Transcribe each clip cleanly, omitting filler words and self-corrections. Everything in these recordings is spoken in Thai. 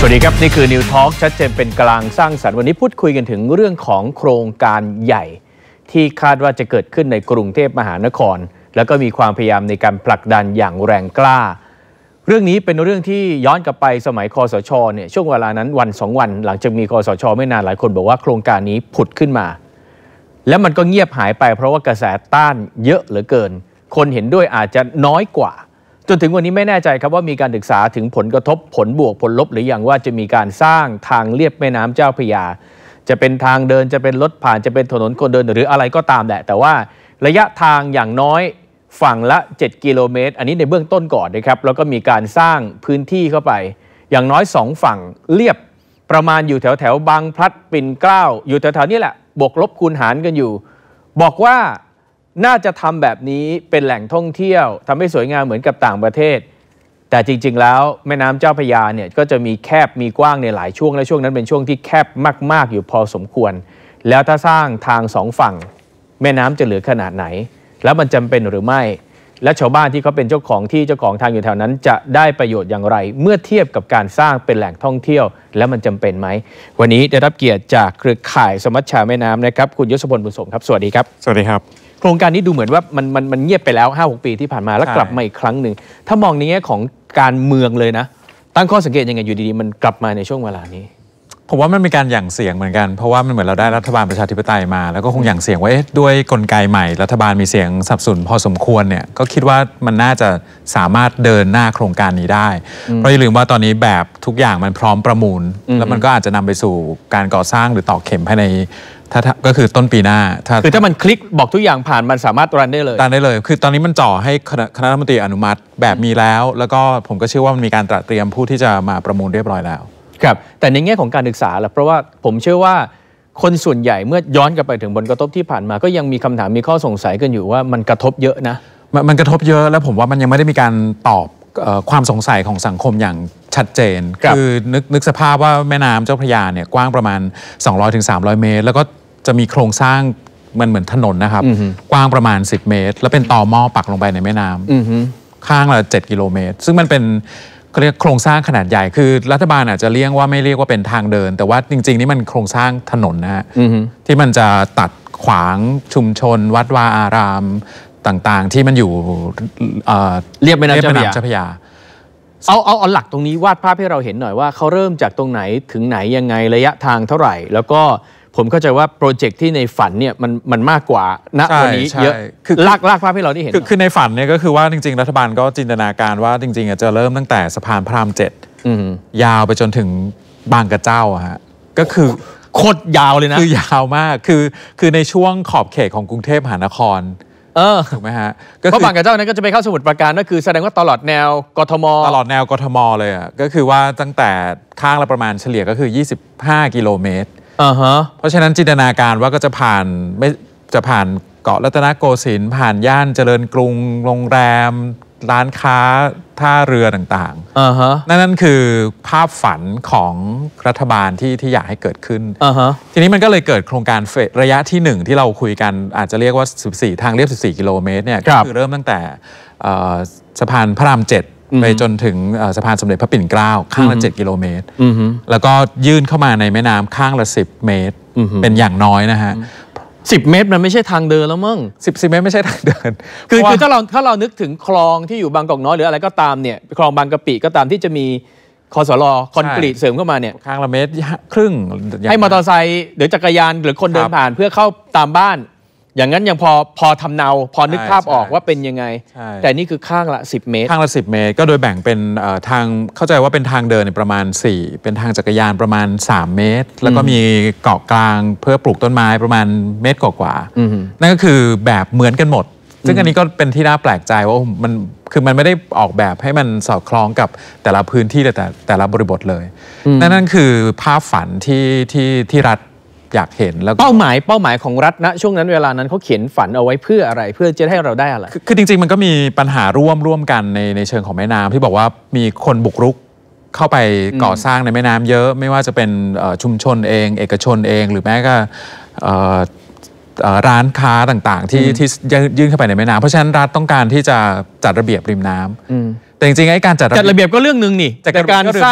สวัสดีครับนี่คือ New Talk ชัดเจนเป็นกลางสร้างสรรค์วันนี้พูดคุยกันถึงเรื่องของโครงการใหญ่ที่คาดว่าจะเกิดขึ้นในกรุงเทพมหานครแล้วก็มีความพยายามในการผลักดันอย่างแรงกล้าเรื่องนี้เป็นเรื่องที่ย้อนกลับไปสมัยคสช.เนี่ยช่วงเวลานั้นวัน2 วันหลังจากมีคสช.ไม่นานหลายคนบอกว่าโครงการนี้ผุดขึ้นมาแล้วมันก็เงียบหายไปเพราะว่ากระแสต้านเยอะเหลือเกินคนเห็นด้วยอาจจะน้อยกว่าจนถึงวันนี้ไม่แน่ใจครับว่ามีการศึกษาถึงผลกระทบผลบวกผลลบหรือยังว่าจะมีการสร้างทางเลียบแม่น้ำเจ้าพระยาจะเป็นทางเดินจะเป็นรถผ่านจะเป็นถนนคนเดินหรืออะไรก็ตามแหละแต่ว่าระยะทางอย่างน้อยฝั่งละ7 กิโลเมตรอันนี้ในเบื้องต้นก่อนนะครับแล้วก็มีการสร้างพื้นที่เข้าไปอย่างน้อย2ฝั่งเลียบประมาณอยู่แถวบางพลัดปิ่นเกล้าอยู่แถวๆนี้แหละบวกลบคูณหารกันอยู่บอกว่าน่าจะทำแบบนี้เป็นแหล่งท่องเที่ยวทำให้สวยงามเหมือนกับต่างประเทศแต่จริงๆแล้วแม่น้ำเจ้าพระยาเนี่ยก็จะมีแคบมีกว้างในหลายช่วงและช่วงนั้นเป็นช่วงที่แคบมากๆอยู่พอสมควรแล้วถ้าสร้างทาง2 ฝั่งแม่น้ำจะเหลือขนาดไหนแล้วมันจำเป็นหรือไม่และชาวบ้านที่เขาเป็นเจ้าของที่เจ้าของทางอยู่แถวนั้นจะได้ประโยชน์อย่างไรเมื่อเทียบกับการสร้างเป็นแหล่งท่องเที่ยวแล้วมันจำเป็นไหมวันนี้ได้รับเกียรติจากเครือข่ายสมัชชาแม่น้ำนะครับคุณยศพลบุญสมครับสวัสดีครับสวัสดีครับโครงการนี้ดูเหมือนว่ามันเงียบไปแล้ว 5-6 ปีที่ผ่านมาแล้วกลับมาอีกครั้งหนึ่งถ้ามองในแง่ของการเมืองเลยนะตั้งข้อสังเกตยังไงอยู่ดีๆมันกลับมาในช่วงเวลานี้ผมว่ามันมีการหยั่งเสียงเหมือนกันเพราะว่ามันเหมือนเราได้รัฐบาลประชาธิปไตยมาแล้วก็คงหยั่งเสียงว่าด้วยกลไกใหม่รัฐบาลมีเสียงสนับสนุนพอสมควรเนี่ยก็คิดว่ามันน่าจะสามารถเดินหน้าโครงการนี้ได้เพราะอย่าลืมว่าตอนนี้แบบทุกอย่างมันพร้อมประมูลแล้วมันก็อาจจะนำไปสู่การก่อสร้างหรือตอกเข็มภายในก็คือต้นปีหน้าคือถ้ามันคลิกบอกทุกอย่างผ่านมันสามารถรันได้เลยคือตอนนี้มันจ่อให้คณะรัฐมนตรีอนุมัติแบบมีแล้วก็ผมก็เชื่อว่ามันมีการเตรียมผู้ที่จะมาประมูลเรียบร้อยแล้วครับแต่ในแง่ของการศึกษาล่ะเพราะว่าผมเชื่อว่าคนส่วนใหญ่เมื่อย้อนกลับไปถึงผลกระทบที่ผ่านมาก็ยังมีคำถามมีข้อสงสัยกันอยู่ว่ามันกระทบเยอะนะมันกระทบเยอะแล้วผมว่ามันยังไม่ได้มีการตอบความสงสัยของสังคมอย่างชัดเจนคือนึกสภาพว่าแม่น้ำเจ้าพระยาเนี่ยกว้างประมาณ 200-300 เมตรแล้วก็จะมีโครงสร้างมันเหมือนถนนนะครับกว้างประมาณ10 เมตรแล้วเป็นตอหม้อปักลงไปในแม่น้ำข้างละ7 กิโลเมตรซึ่งมันเป็นเขาเรียกโครงสร้างขนาดใหญ่คือรัฐบาลอาจจะไม่เรียกว่าเป็นทางเดินแต่ว่าจริงๆนี่มันโครงสร้างถนนนะฮะที่มันจะตัดขวางชุมชนวัดวาอารามต่างๆที่มันอยู่เรียบแม่น้ำเจ้าพระยาเอาหลักตรงนี้วาดภาพให้เราเห็นหน่อยว่าเขาเริ่มจากตรงไหนถึงไหนยังไงระยะทางเท่าไหร่แล้วก็ผมเข้าใจว่าโปรเจกต์ที่ในฝันเนี่ยมันมากกว่าณวันนี้เยอะคือลากภาพให้เราได้เห็นคือในฝันเนี่ยก็คือว่าจริงๆรัฐบาลก็จินตนาการว่าจริงๆจะเริ่มตั้งแต่สะพานพระราม7ยาวไปจนถึงบางกระเจ้าฮะก็คือโคตรยาวเลยนะคือยาวมากคือในช่วงขอบเขตของกรุงเทพมหานครถูกไหมฮะเพราะบางกระเจ้านั้นก็จะไปเข้าสมุทรปราการก็คือแสดงว่าตลอดแนวกทมเลยอ่ะก็คือว่าตั้งแต่ข้างละประมาณเฉลี่ยก็คือ25 กิโลเมตรเพราะฉะนั้นจินตนาการว่าก็จะผ่านเกาะรัตนโกสินทร์ผ่านย่านเจริญกรุงโรงแรมร้านค้าท่าเรือต่างๆนั่นคือภาพฝันของรัฐบาลที่อยากให้เกิดขึ้นทีนี้มันก็เลยเกิดโครงการระยะที่1ที่เราคุยกันอาจจะเรียกว่า14ทางเรียบ14 กิโลเมตรเนี่ยก็คือเริ่มตั้งแต่สะพานพระราม7ไปจนถึงสะพานสมเด็จพระปิ่นเกล้าข้างละ7 กิโลเมตรแล้วก็ยื่นเข้ามาในแม่น้ำข้างละ10 เมตรเป็นอย่างน้อยนะฮะ 10 เมตรมันไม่ใช่ทางเดินแล้วมั้ง 10 เมตรไม่ใช่ทางเดินคือถ้าเรานึกถึงคลองที่อยู่บางกอกน้อยหรืออะไรก็ตามเนี่ยคลองบางกะปิก็ตามที่จะมีคสล.คอนกรีตเสริมเข้ามาเนี่ยข้างละ1.5 เมตรให้มอเตอร์ไซค์หรือจักรยานหรือคนเดินผ่านเพื่อเข้าตามบ้านอย่างนั้นยังพอทำเนาพอนึกภาพออกว่าเป็นยังไงแต่นี่คือข้างละ10 เมตรข้างละ10 เมตรก็โดยแบ่งเป็นทางเข้าใจว่าเป็นทางเดินประมาณ4เป็นทางจักรยานประมาณ3 เมตรแล้วก็มีเกาะกลางเพื่อปลูกต้นไม้ประมาณ1 เมตรกว่านั่นก็คือแบบเหมือนกันหมดซึ่งอันนี้ก็เป็นที่น่าแปลกใจว่ามันไม่ได้ออกแบบให้มันสอดคล้องกับแต่ละพื้นที่แต่ละบริบทเลยนั่นคือภาพฝันที่รัฐอยากเห็นแล้วเป้าหมายของรัฐณช่วงนั้นเวลานั้นเขาเขียนฝันเอาไว้เพื่ออะไรเพื่อจะให้เราได้อะไรคือจริงๆมันก็มีปัญหาร่วมกันในเชิงของแม่น้ำที่บอกว่ามีคนบุกรุกเข้าไปก่อสร้างในแม่น้ำเยอะไม่ว่าจะเป็นชุมชนเองเอกชนเองหรือแม้ก็ร้านค้าต่างๆที่ยื่นเข้าไปในแม่น้ำเพราะฉะนั้นรัฐต้องการที่จะจัดระเบียบริมน้ำแต่จริงๆไอ้การจัดระเบียบก็เรื่องนึงนี่แต่การสร้าง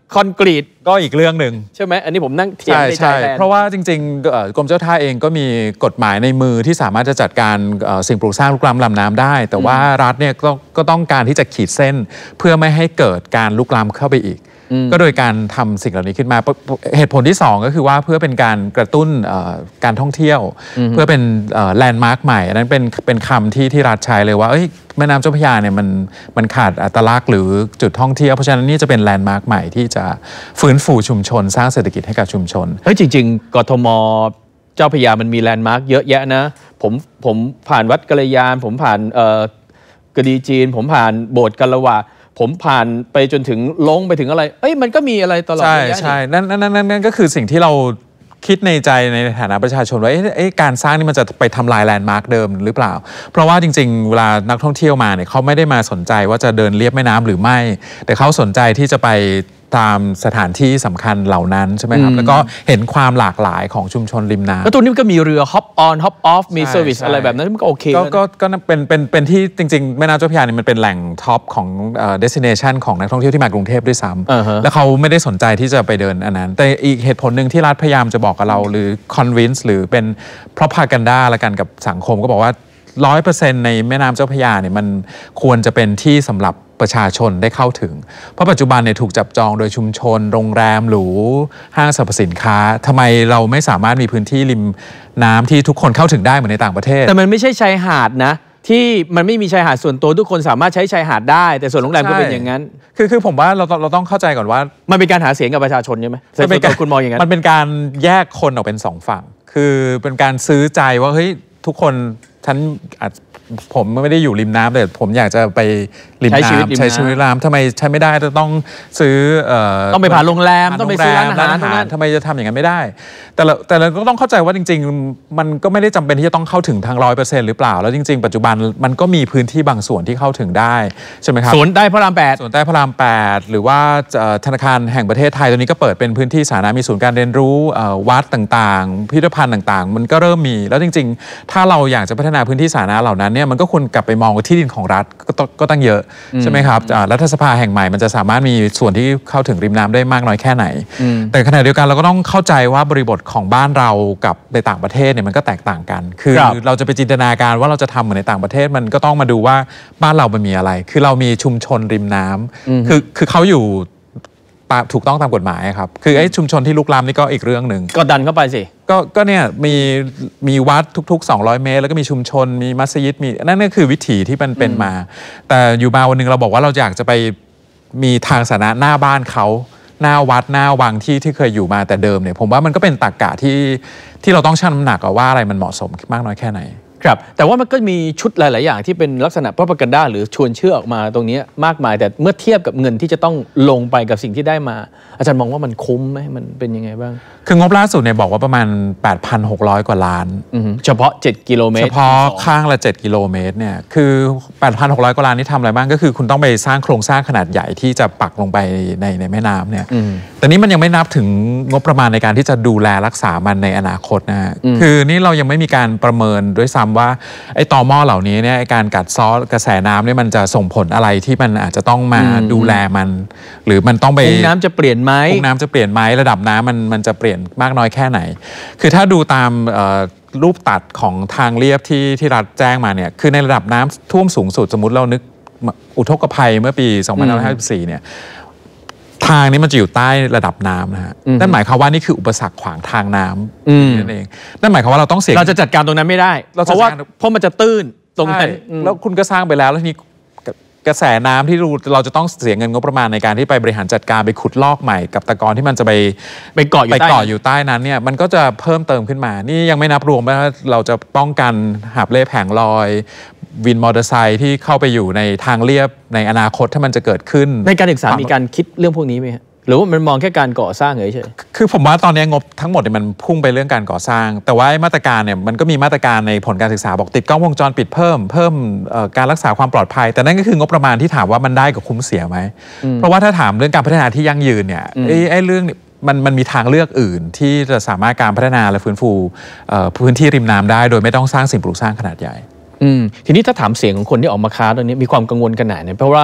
คอนกรีตก็อีกเรื่องหนึ่งใช่ไหมอันนี้ผมนั่งเถียงในใจแทนเพราะว่าจริงๆกรมเจ้าท่าเองก็มีกฎหมายในมือที่สามารถจะจัดการสิ่งปลูกสร้างลุกล้ำลำน้ำได้แต่ว่ารัฐเนี่ยก็ต้องการที่จะขีดเส้นเพื่อไม่ให้เกิดการลุกล้ำเข้าไปอีกก็โดยการทำสิ่งเหล่านี้ขึ้นมาเหตุผลที่2ก็คือว่าเพื่อเป็นการกระตุ้นการท่องเที่ยวเพื่อเป็นแลนด์มาร์คใหม่อันนั้นเป็นคำที่รัฐใช้เลยว่าแม่น้ำเจ้าพระยาเนี่ยมันขาดอัตลักษณ์หรือจุดท่องเที่ยวเพราะฉะนั้นนี่จะเป็นแลนด์มาร์คใหม่ที่จะฟื้นฟูชุมชนสร้างเศรษฐกิจให้กับชุมชนจริงๆกทมเจ้าพระยามันมีแลนด์มาร์คเยอะแยะนะผมผ่านวัดกัลยาณผมผ่านกระดีจีนผมผ่านโบสถ์กัลวะผมผ่านไปจนถึงลงไปถึงอะไรมันก็มีอะไรตลอดใช่นั่นก็คือสิ่งที่เราคิดในใจในฐานะประชาชนว่าการสร้างนี่มันจะไปทำลายแลนด์มาร์คเดิมหรือเปล่าเพราะว่าจริงๆเวลานักท่องเที่ยวมาเนี่ยเขาไม่ได้มาสนใจว่าจะเดินเลียบแม่น้ำหรือไม่แต่เขาสนใจที่จะไปตามสถานที่สำคัญเหล่านั้นใช่ไหมครับแล้วก็เห็นความหลากหลายของชุมชนริมน้ำแล้วตรงนี้มันก็มีเรือฮอปออนฮอปออฟมีเซอร์วิสอะไรแบบนั้นมันก็โอเคก็เป็นที่จริงๆแม่น้ำเจ้าพระยาเนี่ยมันเป็นแหล่งท็อปของdestination ของนักท่องเที่ยวที่มากรุงเทพด้วยซ้ำแล้วเขาไม่ได้สนใจที่จะไปเดินอันนั้นแต่อีกเหตุผลหนึ่งที่รัฐพยายามจะบอกกับเราหรือ convince หรือเป็น propaganda ละกันกับสังคมก็บอกว่า 100% ในแม่น้ำเจ้าพระยาเนี่ยมันควรจะเป็นที่สำหรับประชาชนได้เข้าถึงเพราะปัจจุบันเนี่ยถูกจับจองโดยชุมชนโรงแรมหรูห้างสรรพสินค้าทำไมเราไม่สามารถมีพื้นที่ริมน้ำที่ทุกคนเข้าถึงได้เหมือนในต่างประเทศแต่มันไม่ใช่ชายหาดนะที่มันไม่มีชายหาดส่วนตัวทุกคนสามารถใช้ชายหาดได้แต่ส่วนโรงแรมก็เป็นอย่างนั้นคือผมว่าเราต้องเข้าใจก่อนว่ามันเป็นการหาเสียงกับประชาชนใช่ไหมคุณมองอย่างนั้นมันเป็นการแยกคนออกเป็น2ฝั่งคือเป็นการซื้อใจว่าเฮ้ยทุกคนผมไม่ได้อยู่ริมน้ำแต่ผมอยากจะไปริมน้ำใช้ชีวิตริมน้ำทำไมใช้ไม่ได้จะต้องซื้อต้องไปผ่านโรงแรมต้องไปซื้อร้านอาหารทำไมจะทำอย่างนั้นไม่ได้แต่เราก็ต้องเข้าใจว่าจริงๆมันก็ไม่ได้จำเป็นที่จะต้องเข้าถึงทาง 100% หรือเปล่าแล้วจริงๆปัจจุบันมันก็มีพื้นที่บางส่วนที่เข้าถึงได้ใช่ไหมครับสวนใต้พระราม8 สวนใต้พระราม8หรือว่าธนาคารแห่งประเทศไทยตอนนี้ก็เปิดเป็นพื้นที่สาธารณะมีศูนย์การเรียนรู้วัดต่างๆพิพิธภัณฑ์ต่างๆมันก็เริ่มมีแล้วจริงๆถ้าเราอยากจะพัฒนาพื้นที่สาธารณะเหล่านั้นเนี่ยมันก็ควรกลับไปมองที่ดินของรัฐก็ตั้งเยอะใช่ไหมครับรัฐสภาแห่งใหม่มันจะสามารถมีส่วนที่เข้าถึงริมน้ำได้มากน้อยแค่ไหนแต่ขณะเดียวกันเราก็ต้องเข้าใจว่าบริบทของบ้านเรากับในต่างประเทศเนี่ยมันก็แตกต่างกันคือเราจะไปจินตนาการว่าเราจะทำเหมือนในต่างประเทศมันก็ต้องมาดูว่าบ้านเรามันมีอะไรคือเรามีชุมชนริมน้ำคือเขาอยู่ถูกต้องตามกฎหมายครับคือไอ้ชุมชนที่ลุกล้ำนี่ก็อีกเรื่องหนึ่งก็ดันเข้าไปสิก็เนี่ยมีวัดทุกๆ200 เมตรแล้วก็มีชุมชนมีมัสยิดมีนั่นก็คือวิถีที่มันเป็นมาแต่อยู่มาวันนึงเราบอกว่าเราอยากจะไปมีทางสาธารณะหน้าบ้านเขาหน้าวัดหน้าวังที่เคยอยู่มาแต่เดิมเนี่ยผมว่ามันก็เป็นตรรกะที่เราต้องชั่งน้ำหนักว่าอะไรมันเหมาะสมมากน้อยแค่ไหนครับแต่ว่ามันก็มีชุดหลายๆอย่างที่เป็นลักษณะ propaganda หรือชวนเชื่อออกมาตรงนี้มากมายแต่เมื่อเทียบกับเงินที่จะต้องลงไปกับสิ่งที่ได้มาอาจารย์มองว่ามันคุ้มไหมมันเป็นยังไงบ้างคืองบล่าสุดเนี่ยบอกว่าประมาณ 8,600 กว่าล้านเฉพาะ7กิโลเมตรเฉพาะข้างละ7กิโลเมตรเนี่ยคือ 8,600 กว่าล้านนี่ทำอะไรบ้างก็คือคุณต้องไปสร้างโครงสร้างขนาดใหญ่ที่จะปักลงไปในแม่น้ำเนี่ยแต่นี้มันยังไม่นับถึงงบประมาณในการที่จะดูแลรักษามันในอนาคตนะคือนี่เรายังไม่มีการประเมินด้วยซ้ำว่าไอ้ตอหม้อเหล่านี้เนี่ยการกัดเซาะกระแสน้ำเนี่ยมันจะส่งผลอะไรที่มันอาจจะต้องมาดูแลมันหรือมันต้องไปน้ำจะเปลี่ยนไหมน้ำจะเปลี่ยนไหมระดับน้ำมันจะเปลี่ยนมากน้อยแค่ไหนคือถ้าดูตามรูปตัดของทางเลียบที่รัฐแจ้งมาเนี่ยคือในระดับน้ำท่วมสูงสุดสมมติเรานึกอุทกภัยเมื่อปี2554เนี่ยทางนี้มันจะอยู่ใต้ระดับน้ำนะฮะนั่นหมายความว่านี่คืออุปสรรคขวางทางน้ำนั่นเองนั่นหมายความว่าเราต้องเสี่ยงเราจะจัดการตรงนั้นไม่ได้เพราะมันจะตื้นตรงนั้นแล้วคุณก็สร้างไปแล้วทีนี้กระแสน้ำที่เราจะต้องเสียเงินงบประมาณในการที่ไปบริหารจัดการไปขุดลอกใหม่กับตะกอนที่มันจะไปเกาะอยู่ใต้นั้นเนี่ยมันก็จะเพิ่มเติมขึ้นมานี่ยังไม่นับรวมว่าเราจะป้องกันหาบเล่แผงลอยวินมอเตอร์ไซค์ที่เข้าไปอยู่ในทางเลียบในอนาคตถ้ามันจะเกิดขึ้นในการศึกษามีการคิดเรื่องพวกนี้ไหมหรือว่ามันมองแค่การก่อสร้างเฉยๆคือผมว่าตอนนี้งบทั้งหมดมันพุ่งไปเรื่องการก่อสร้างแต่ว่ามาตรการเนี่ยมันก็มีมาตรการในผลการศึกษาบอกติดกล้องวงจรปิดเพิ่มการรักษาความปลอดภัยแต่นั่นก็คืองบประมาณที่ถามว่ามันได้กับคุ้มเสียไหมเพราะว่าถ้าถามเรื่องการพัฒนาที่ยั่งยืนเนี่ยไอ้เรื่องมันมีทางเลือกอื่นที่จะสามารถการพัฒนาและฟื้นฟูพื้นที่ริมน้ำได้โดยไม่ต้องสร้างสิ่งปลูกสร้างขนาดใหญ่ทีนี้ถ้าถามเสียงของคนที่ออกมาค้านตรงนี้มีความกังวลขนาดไหนเพราะว่า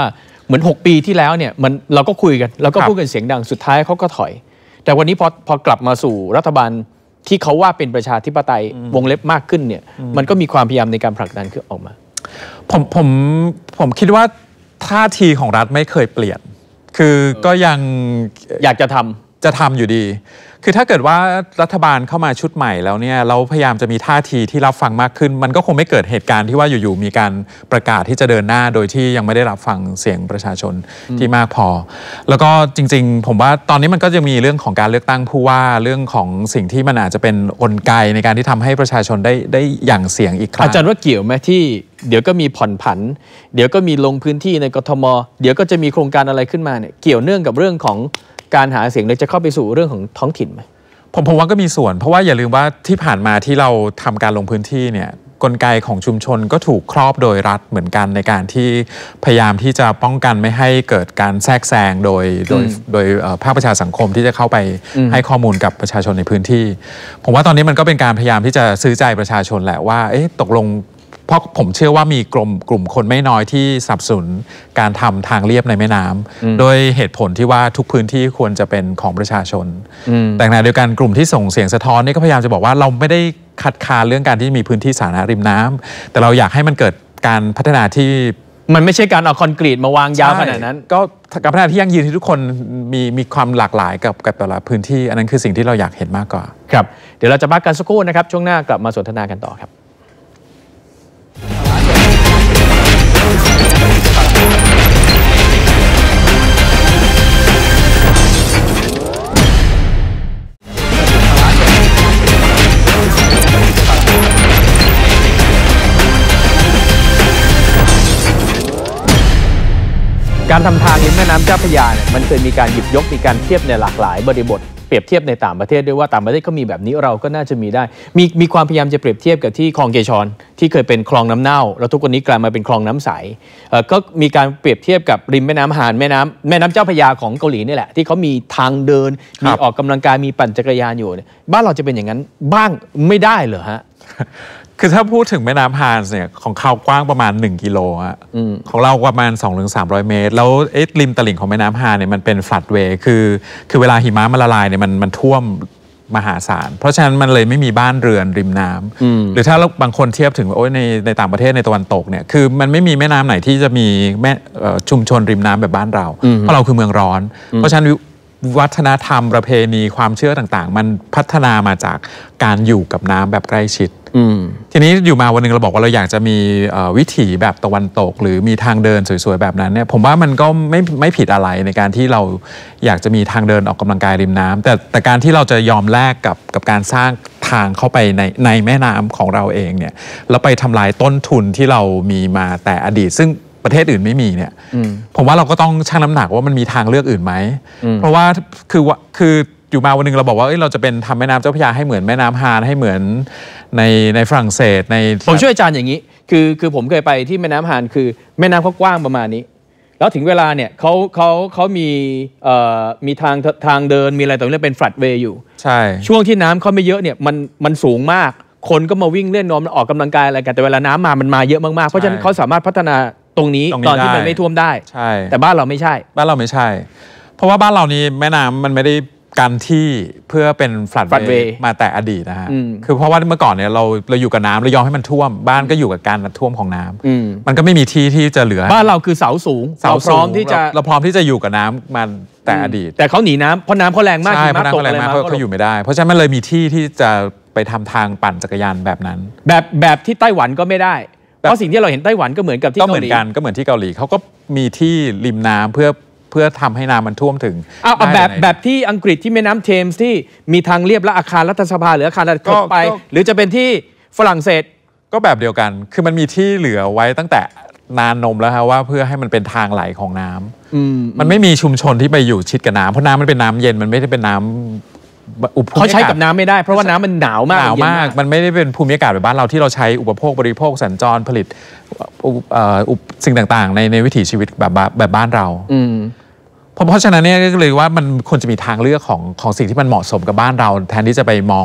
เหมือน6 ปีที่แล้วเนี่ยเราก็คุยกันเราก็พูดกันเสียงดังสุดท้ายเขาก็ถอยแต่วันนี้พอกลับมาสู่รัฐบาลที่เขาว่าเป็นประชาธิปไตยวงเล็บมากขึ้นเนี่ยมันก็มีความพยายามในการผลักดันขึ้นออกมาผมคิดว่าท่าทีของรัฐไม่เคยเปลี่ยนคือก็ยังอยากจะทำอยู่ดีคือถ้าเกิดว่ารัฐบาลเข้ามาชุดใหม่แล้วเนี่ยเราพยายามจะมีท่าทีที่รับฟังมากขึ้นมันก็คงไม่เกิดเหตุการณ์ที่ว่าอยู่ๆมีการประกาศที่จะเดินหน้าโดยที่ยังไม่ได้รับฟังเสียงประชาชนที่มากพอแล้วก็จริงๆผมว่าตอนนี้มันก็จะมีเรื่องของการเลือกตั้งผู้ว่าเรื่องของสิ่งที่มันอาจจะเป็นกลไกในการที่ทำให้ประชาชนได้หยั่งเสียงอีกครั้งอาจารย์ว่าเกี่ยวไหมที่เดี๋ยวก็มีผ่อนผันเดี๋ยวก็มีลงพื้นที่ในกทมเดี๋ยวก็จะมีโครงการอะไรขึ้นมาเนี่ยเกี่ยวเนื่องกับเรื่องของการหาเสียงเลยจะเข้าไปสู่เรื่องของท้องถิ่นไหมผมว่าก็มีส่วนเพราะว่าอย่าลืมว่าที่ผ่านมาที่เราทำการลงพื้นที่เนี่ยกลไกของชุมชนก็ถูกครอบโดยรัฐเหมือนกันในการที่พยายามที่จะป้องกันไม่ให้เกิดการแทรกแซงโดยภาคประชาสังคมที่จะเข้าไปให้ข้อมูลกับประชาชนในพื้นที่ผมว่าตอนนี้มันก็เป็นการพยายามที่จะซื้อใจประชาชนแหละว่าตกลงเพราะผมเชื่อว่ามีกลุ่มคนไม่น้อยที่สนับสนุนการทำทางเลียบในแม่น้ำโดยเหตุผลที่ว่าทุกพื้นที่ควรจะเป็นของประชาชนแต่ขณะเดียวกันกลุ่มที่ส่งเสียงสะท้อนนี่ก็พยายามจะบอกว่าเราไม่ได้คัดค้านเรื่องการที่มีพื้นที่สาธารณะริมน้ำแต่เราอยากให้มันเกิดการพัฒนาที่มันไม่ใช่การเอาคอนกรีตมาวางยาวขนาดนั้นก็การพัฒนาที่ยั่งยืนที่ทุกคนมีความหลากหลายกับแต่ละพื้นที่อันนั้นคือสิ่งที่เราอยากเห็นมากกว่าครับเดี๋ยวเราจะพักกันสักครู่นะครับช่วงหน้ากลับมาสนทนากันต่อครับการทำทางริมแม่น้ำเจ้าพระยาเนี่ยมันเคยมีการหยิบยกมีการเทียบในหลากหลายบริบทเปรียบเทียบในต่างประเทศด้วยว่าต่างประเทศก็มีแบบนี้เราก็น่าจะมีได้มีความพยายามจะเปรียบเทียบกับที่คลองเกชรที่เคยเป็นคลองน้ำเน่าแล้วทุกวันนี้กลายมาเป็นคลองน้ำใสก็มีการเปรียบเทียบกับริมแม่น้ำฮานแม่น้ำเจ้าพระยาของเกาหลีนี่แหละที่เขามีทางเดินมีออกกำลังกายมีปั่นจักรยานอยู่บ้านเราจะเป็นอย่างนั้นบ้างไม่ได้เหรอฮะคือถ้าพูดถึงแม่น้ำฮานส์เนี่ยของเขากว้างประมาณ1 กิโลฮะของเราประมาณ 200-300 เมตรแล้วริมตลิ่งของแม่น้ำฮานเนี่ยมันเป็นฟลัดเวย์คือเวลาหิมะมันละลายเนี่ยมันท่วมมหาศาลเพราะฉะนั้นมันเลยไม่มีบ้านเรือนริมน้ำหรือถ้าบางคนเทียบถึงในต่างประเทศในตะวันตกเนี่ยคือมันไม่มีแม่น้ำไหนที่จะมีชุมชนริมน้ำแบบบ้านเราเพราะเราคือเมืองร้อนเพราะฉะนั้นวัฒนธรรมประเพณีความเชื่อต่างๆมันพัฒนามาจากการอยู่กับน้ำแบบใกล้ชิดทีนี้อยู่มาวันนึงเราบอกว่าเราอยากจะมีวิถีแบบตะวันตกหรือมีทางเดินสวยๆแบบนั้นเนี่ยผมว่ามันก็ไม่ผิดอะไรในการที่เราอยากจะมีทางเดินออกกำลังกายริมน้ำแต่การที่เราจะยอมแลกกับการสร้างทางเข้าไปในแม่น้ำของเราเองเนี่ยแล้วไปทำลายต้นทุนที่เรามีมาแต่อดีตซึ่งประเทศอื่นไม่มีเนี่ยผมว่าเราก็ต้องชั่งน้ำหนักว่ามันมีทางเลือกอื่นไหมเพราะว่าคืออยู่มาวันนึงเราบอกว่าเราจะเป็นทำแม่น้ำเจ้าพระยาให้เหมือนแม่น้ำฮานให้เหมือนในฝรั่งเศสผมช่วยอาจารย์อย่างนี้คือผมเคยไปที่แม่น้ำฮานคือแม่น้ำเขากว้างประมาณนี้แล้วถึงเวลาเนี่ยเขามีทางเดินมีอะไรต่างๆเป็นฟลัดเวย์อยู่ใช่ช่วงที่น้ำเขาไม่เยอะเนี่ยมันสูงมากคนก็มาวิ่งเล่นนอนออกกำลังกายอะไรกันแต่เวลาน้ำมันมาเยอะมากๆเพราะฉะนั้นเขาสามารถพัฒนาตรงนี้ตอนที่มันไม่ท่วมได้ใช่แต่บ้านเราไม่ใช่เพราะว่าบ้านเรานี่แม่น้ำมันไม่ได้กันที่เพื่อเป็นฟลัดเวย์มาแต่อดีตนะฮะคือเพราะว่าเมื่อก่อนเนี่ยเราอยู่กับน้ำเรายอมให้มันท่วมบ้านก็อยู่กับการท่วมของน้ำมันก็ไม่มีที่จะเหลือบ้านเราคือเสาสูงเราพร้อมที่จะอยู่กับน้ำมันแต่อดีตแต่เขาหนีน้ำเพราะน้ำเขาแรงมากใช่เพราะน้ำเขาแรงมากเขาอยู่ไม่ได้เพราะฉะนั้นมันเลยมีที่จะไปทำทางปั่นจักรยานแบบนั้นแบบที่ไต้หวันก็ไม่ได้เพราะสิ่งที่เราเห็นไต้หวันก็เหมือนกับที่เกาหลีก็เหมือนที่เกาหลีเขาก็มีที่ริมน้ำเพื่อทำให้น้ำมันท่วมถึงเอาแบบที่อังกฤษที่แม่น้ำเทมส์ที่มีทางเลียบและอาคารรัฐสภาหรืออาคารอะไรตกไปหรือจะเป็นที่ฝรั่งเศสก็แบบเดียวกันคือมันมีที่เหลือไว้ตั้งแต่นานนมแล้วครับว่าเพื่อให้มันเป็นทางไหลของน้ำมันไม่มีชุมชนที่ไปอยู่ชิดกับน้ำเพราะน้ำมันเป็นน้ำเย็นมันไม่ได้เป็นน้ำเขาใช้กับน้ำไม่ได้เพราะว่าน้ำมันหนาวมากมันไม่ได้เป็นภูมิอากาศแบบบ้านเราที่เราใช้อุปโภคบริโภคสัญจรผลิตสิ่งต่างๆในวิถีชีวิตแบบบ้านเราเพราะฉะนั้นเนี่ยก็เลยว่ามันควรจะมีทางเลือกของสิ่งที่มันเหมาะสมกับบ้านเราแทนที่จะไปมอง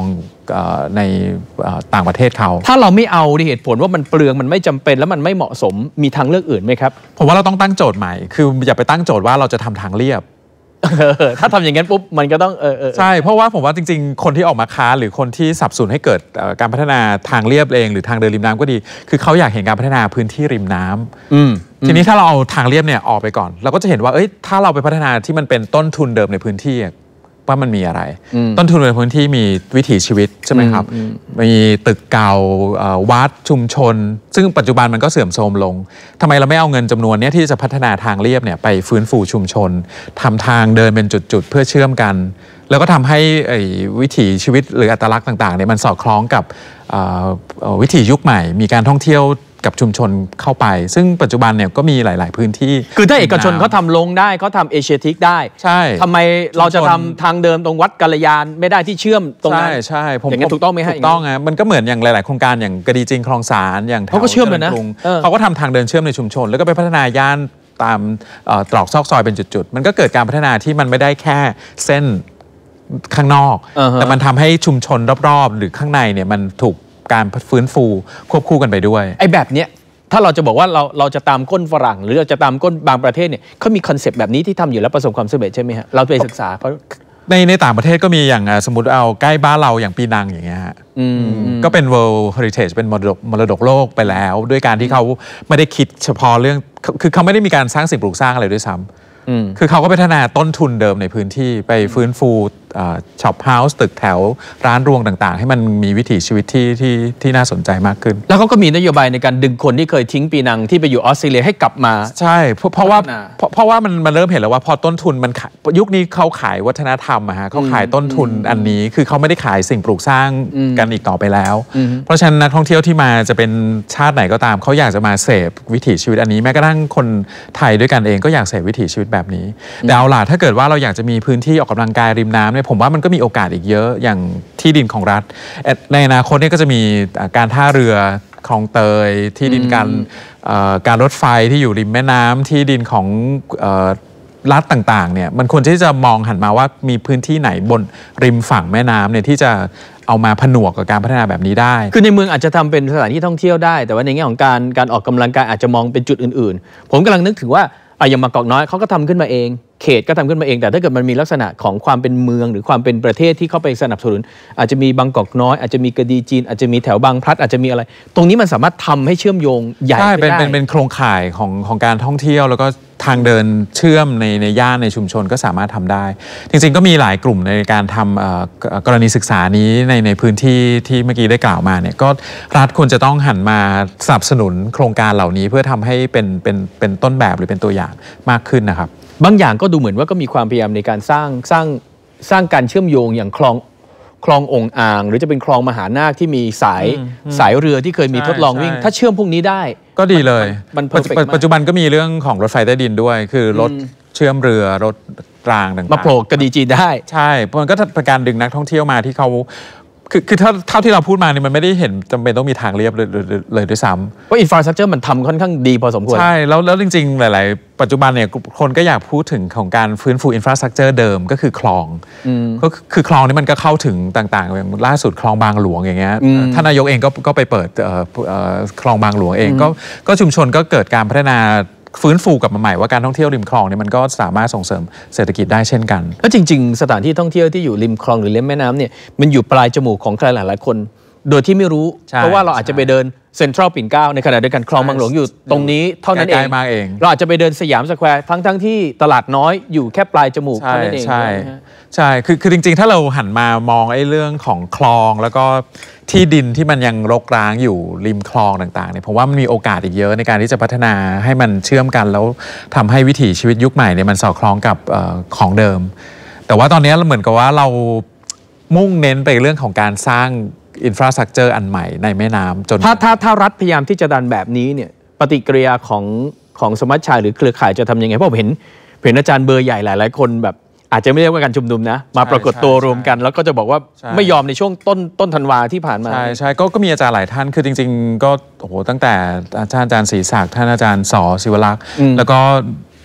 ในต่างประเทศเขาถ้าเราไม่เอาเหตุผลว่ามันเปลืองมันไม่จำเป็นแล้วมันไม่เหมาะสมมีทางเลือกอื่นไหมครับผมว่าเราต้องตั้งโจทย์ใหม่คืออย่าไปตั้งโจทย์ว่าเราจะทำทางเรียบถ้าทำอย่างนั้นปุ๊บมันก็ต้องใช่เพราะว่าผมว่าจริงๆคนที่ออกมาค้านหรือคนที่สนับสนุนให้เกิดการพัฒนาทางเรียบเองหรือทางเดินริมน้ำก็ดีคือเขาอยากเห็นการพัฒนาพื้นที่ริมน้ำทีนี้ถ้าเราเอาทางเรียบเนี่ยออกไปก่อนเราก็จะเห็นว่าถ้าเราไปพัฒนาที่มันเป็นต้นทุนเดิมในพื้นที่ว่ามันมีอะไรต้นทุนในพื้นที่มีวิถีชีวิตใช่ไหมครับมีตึกเก่าวัดชุมชนซึ่งปัจจุบันมันก็เสื่อมโทรมลงทำไมเราไม่เอาเงินจำนวนนี้ที่จะพัฒนาทางเรียบเนี่ยไปฟื้นฟูชุมชนทำทางเดินเป็นจุดๆเพื่อเชื่อมกันแล้วก็ทำให้วิถีชีวิตหรืออัตลักษณ์ต่างๆเนี่ยมันสอดคล้องกับวิถียุคใหม่มีการท่องเที่ยวกับชุมชนเข้าไปซึ่งปัจจุบันเนี่ยก็มีหลายๆพื้นที่คือถ้าเอกชนเขาทำลงได้เขาทำเอเชียทิกได้ใช่ทำไมเราจะทำทางเดิมตรงวัดกัลยาณไม่ได้ที่เชื่อมตรงนั้นใช่ผมอย่างนั้นถูกต้องไหมฮะถูกต้องมันก็เหมือนอย่างหลายๆโครงการอย่างกระดีจริงคลองสารอย่างเขาก็เชื่อมเลยนะเขาก็ทำทางเดินเชื่อมในชุมชนแล้วก็ไปพัฒนาย่านตามตรอกซอกซอยเป็นจุดๆมันก็เกิดการพัฒนาที่มันไม่ได้แค่เส้นข้างนอกแต่มันทำให้ชุมชนรอบๆหรือข้างในเนี่ยมันถูกการฟื้นฟูควบคู่กันไปด้วยไอ้แบบเนี้ยถ้าเราจะบอกว่าเราจะตามก้นฝรั่งหรือเราจะตามก้นบางประเทศเนี่ยเขามีคอนเซปต์แบบนี้ที่ทำอยู่แล้วประสบความสำเร็จใช่ไหมฮะเราไปศึกษาเขาในต่างประเทศก็มีอย่างสมมติเอาใกล้บ้านเราอย่างปีนังอย่างเงี้ยฮะก็เป็น World Heritage เป็นมรดกโลกไปแล้วด้วยการที่เขาไม่ได้คิดเฉพาะเรื่องคือเขาไม่ได้มีการสร้างสิ่งปลูกสร้างอะไรด้วยซ้ำคือเขาก็พัฒนาต้นทุนเดิมในพื้นที่ไปฟื้นฟูช็อปเฮาส์ตึกแถวร้านรวงต่างๆให้มันมีวิถีชีวิตที่น่าสนใจมากขึ้นแล้วเขาก็มีนโยบายในการดึงคนที่เคยทิ้งปีนังที่ไปอยู่ออสเตรเลียให้กลับมาใช่เพราะว่ามันเริ่มเห็นแล้วว่าพอต้นทุนมันยุคนี้เขาขายวัฒนธรรมอะฮะเขาขายต้นทุนอันนี้คือเขาไม่ได้ขายสิ่งปลูกสร้างกันอีกต่อไปแล้วเพราะฉะนั้นนักท่องเที่ยวที่มาจะเป็นชาติไหนก็ตามเขาอยากจะมาเสพวิถีชีวิตอันนี้แม้กระทั่งคนไทยด้วยกันเองก็อยากเสพวิถีชีวิตแบบนี้แต่เอาล่ะถ้าเกิดว่าเราอยากจะมีพื้นที่ออกกำลังกายริมน้ำเนี่ยผมว่ามันก็มีโอกาสอีกเยอะอย่างที่ดินของรัฐในอนาคตเนี่ยก็จะมีการท่าเรือคลองเตยที่ดินการรถไฟที่อยู่ริมแม่น้ำที่ดินของรัฐต่างๆเนี่ยมันควรที่จะมองหันมาว่ามีพื้นที่ไหนบนริมฝั่งแม่น้ำเนี่ยที่จะเอามาผนวกกับการพัฒนาแบบนี้ได้คือในเมืองอาจจะทำเป็นสถานที่ท่องเที่ยวได้แต่ว่าในแง่ของการออกกำลังกายอาจจะมองเป็นจุดอื่นๆผมกำลังนึกถึงว่าอย่างบางกอกน้อยเขาก็ทำขึ้นมาเองเขตก็ทำขึ้นมาเองแต่ถ้าเกิดมันมีลักษณะของความเป็นเมืองหรือความเป็นประเทศที่เข้าไปสนับสนุนอาจจะมีบางกอกน้อยอาจจะมีกระดีจีนอาจจะมีแถวบางพลัดอาจจะมีอะไรตรงนี้มันสามารถทำให้เชื่อมโยงใหญ่ได้เป็นโครงข่ายของการท่องเที่ยวแล้วก็ทางเดินเชื่อมในย่านในชุมชนก็สามารถทำได้จริงๆก็มีหลายกลุ่มในการทำกรณีศึกษานี้ในพื้นที่ที่เมื่อกี้ได้กล่าวมาเนี่ยก็รัฐควรจะต้องหันมาสนับสนุนโครงการเหล่านี้เพื่อทำให้เป็นต้นแบบหรือเป็นตัวอย่างมากขึ้นนะครับบางอย่างก็ดูเหมือนว่าก็มีความพยายามในการสร้างการเชื่อมโยงอย่างคลององอ่างหรือจะเป็นคลองมหานาคที่มีสายเรือที่เคยมีทดลองวิ่งถ้าเชื่อมพวกนี้ได้ก็ดีเลยปัจจุบันก็มีเรื่องของรถไฟใต้ดินด้วยคือรถเชื่อมเรือรถรางต่างๆมาโผล่กระดีจีนได้ใช่มันก็เป็นการดึงนักท่องเที่ยวมาที่เขาคือเท่าที่เราพูดมาเนี่ยมันไม่ได้เห็นจำเป็นต้องมีทางเรียบเลยด้วยซ้ำเพราะอินฟราสตรัคเจอร์มันทำค่อนข้างดีพอสมควรใช่แล้วจริงๆหลายๆปัจจุบันเนี่ยคนก็อยากพูดถึงของการฟื้นฟูอินฟราสตรัคเจอร์เดิมก็คือคลองก็คือคลองนี้มันก็เข้าถึงต่างๆอย่างล่าสุดคลองบางหลวงอย่างเงี้ยท่านนายกเองก็ไปเปิดคลองบางหลวงเองก็ชุมชนก็เกิดการพัฒนาฟื้นฟูกลับมาใหม่ว่าการท่องเที่ยวริมคลองเนี่ยมันก็สามารถส่งเสริมเศรษฐกิจได้เช่นกันแล้วจริงๆสถานที่ท่องเที่ยวที่อยู่ริมคลองหรือริมแม่น้ำเนี่ยมันอยู่ปลายจมูกของใครหลายๆคนโดยที่ไม่รู้เพราะว่าเราอาจจะไปเดินเซ็นทรัลปิ่นเกล้าในขณะเดียวกันคลองบางหลวงอยู่ตรงนี้เท่านั้นเองเราอาจจะไปเดินสยามสแควร์ทั้งที่ตลาดน้อยอยู่แค่ปลายจมูกเท่านั้นเองใช่คือจริงๆถ้าเราหันมามองไอ้เรื่องของคลองแล้วก็ที่ดินที่มันยังรกร้างอยู่ริมคลองต่างๆเนี่ยผมว่ามันมีโอกาสอีกเยอะในการที่จะพัฒนาให้มันเชื่อมกันแล้วทำให้วิถีชีวิตยุคใหม่เนี่ยมันสอดคล้องกับของเดิมแต่ว่าตอนนี้เหมือนกับว่าเรามุ่งเน้นไปเรื่องของการสร้างอินฟราสตรัคเจอร์อันใหม่ในแม่น้ำจนถ้ารัฐพยายามที่จะดันแบบนี้เนี่ยปฏิกิริยาของสมัชชาหรือเครือข่ายจะทำยังไงเพราะผมเห็นอาจารย์เบอร์ใหญ่หลายๆคนแบบอาจจะไม่เรียกว่าการชุมนุมนะมาปรากฏตัวรวมกันแล้วก็จะบอกว่าไม่ยอมในช่วงต้นธันวาที่ผ่านมาใช่ก็มีอาจารย์หลายท่านคือจริงๆก็โอ้โหตั้งแต่อาจารย์ศรีศักดิ์ท่านอาจารย์ส.ศิวลักษณ์แล้วก็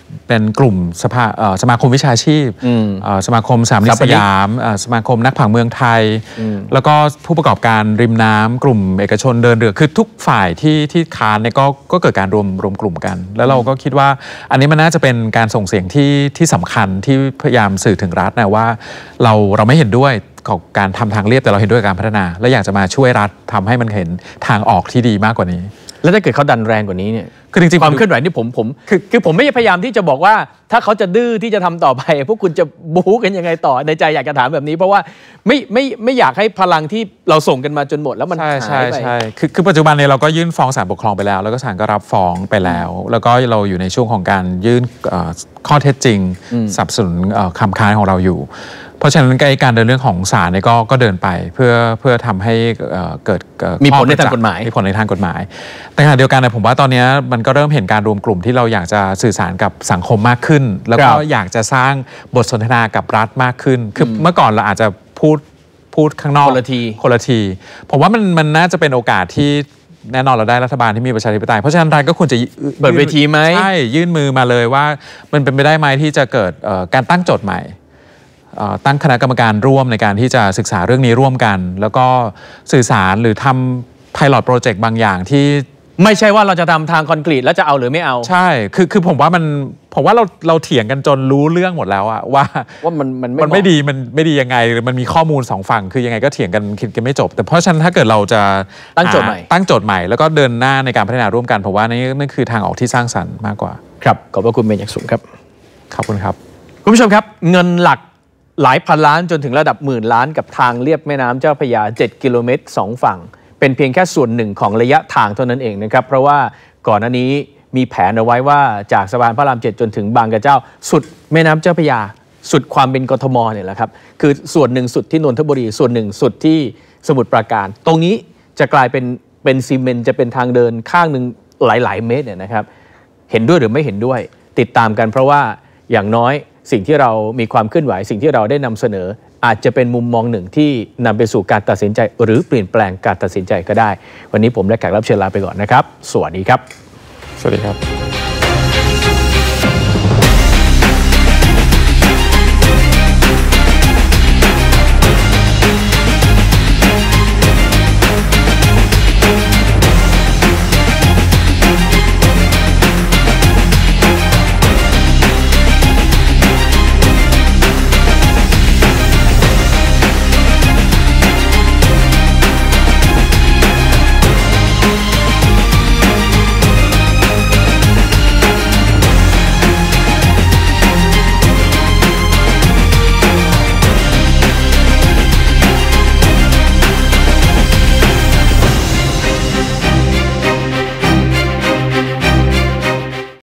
เป็นกลุ่มสมาคมวิชาชีพสมาคมสามนิสยามสมาคมนักผังเมืองไทยแล้วก็ผู้ประกอบการริมน้ำกลุ่มเอกชนเดินเรือคือทุกฝ่ายที่ค้านเนี่ยก็เกิดการรวมกลุ่มกันแล้วเราก็คิดว่าอันนี้มันน่าจะเป็นการส่งเสียงที่สำคัญที่พยายามสื่อถึงรัฐนะว่าเราไม่เห็นด้วยของการทำทางเรียบแต่เราเห็นด้วยการพัฒนาและอยากจะมาช่วยรัฐทำให้มันเห็นทางออกที่ดีมากกว่านี้แล้วถ้าเกิดเขาดันแรงกว่านี้เนี่ยคือจริงๆความเคลื่อนไหวนี่คือผมไม่พยายามที่จะบอกว่าถ้าเขาจะดื้อที่จะทำต่อไปพวกคุณจะบู๊กันยังไงต่อในใจอยากจะถามแบบนี้เพราะว่าไม่อยากให้พลังที่เราส่งกันมาจนหมดแล้วมันหายไปใช่คือปัจจุบันเนี่ยเราก็ยื่นฟ้องศาลปกครองไปแล้วแล้วก็ศาลก็รับฟ้องไปแล้วแล้วก็เราอยู่ในช่วงของการยื่นข้อเท็จจริงสนับสนุนคำค้านของเราอยู่เพราะฉะนั้นการเดินเรื่องของศาลเนี่ยก็เดินไปเพื่อทำให้เกิดมีผลในทางกฎหมายมีผลในทางกฎหมายแต่ขณะเดียวกันนะผมว่าตอนนี้มันก็เริ่มเห็นการรวมกลุ่มที่เราอยากจะสื่อสารกับสังคมมากขึ้นแล้วก็อยากจะสร้างบทสนทนากับรัฐมากขึ้นคือเมื่อก่อนเราอาจจะพูดข้างนอกคนละทีผมว่ามันน่าจะเป็นโอกาสที่แน่นอนเราได้รัฐบาลที่มีประชาธิปไตยเพราะฉะนั้นรัฐก็ควรจะเปิดเวทีไหมใช่ยื่นมือมาเลยว่ามันเป็นไปได้ไหมที่จะเกิดการตั้งโจทย์ใหม่ตั้งคณะกรรมการร่วมในการที่จะศึกษาเรื่องนี้ร่วมกันแล้วก็สื่อสารหรือทำ Pilot Project บางอย่างที่ไม่ใช่ว่าเราจะทำทางคอนกรีตแล้วจะเอาหรือไม่เอาใช่คือผมว่าเราเถียงกันจนรู้เรื่องหมดแล้วอะว่ามันไม่ดียังไงหรือมันมีข้อมูล2ฝั่งคือยังไงก็เถียงกันคิดกันไม่จบแต่เพราะฉะนั้นถ้าเกิดเราจะตั้งโจทย์ใหม่แล้วก็เดินหน้าในการพัฒนาร่วมกันผมว่านั่นคือทางออกที่สร้างสรรค์มากกว่าครับขอบพระคุณเป็นอย่างสูงครับขอบคุณครับคุณผู้ชมครับเงินหลักหลายพันล้านจนถึงระดับหมื่นล้านกับทางเลียบแม่น้ำเจ้าพระยา7 กิโลเมตร2 ฝั่งเป็นเพียงแค่ส่วนหนึ่งของระยะทางเท่านั้นเองนะครับเพราะว่าก่อนหน้านี้มีแผนเอาไว้ว่าจากสะพานพระราม7จนถึงบางกระเจ้าสุดแม่น้ำเจ้าพระยาสุดความเป็นกทมเนี่ยแหละครับคือส่วนหนึ่งสุดที่นนทบุรีส่วนหนึ่งสุดที่สมุทรปราการตรงนี้จะกลายเป็นซีเมนต์จะเป็นทางเดินข้างหนึ่งหลายๆเมตรเนี่ยนะครับเห็นด้วยหรือไม่เห็นด้วยติดตามกันเพราะว่าอย่างน้อยสิ่งที่เรามีความเคลื่อนไหวสิ่งที่เราได้นำเสนออาจจะเป็นมุมมองหนึ่งที่นำไปสู่การตัดสินใจหรือเปลี่ยนแปลงการตัดสินใจก็ได้วันนี้ผมและแขกรับเชิญลาไปก่อนนะครับสวัสดีครับสวัสดีครับ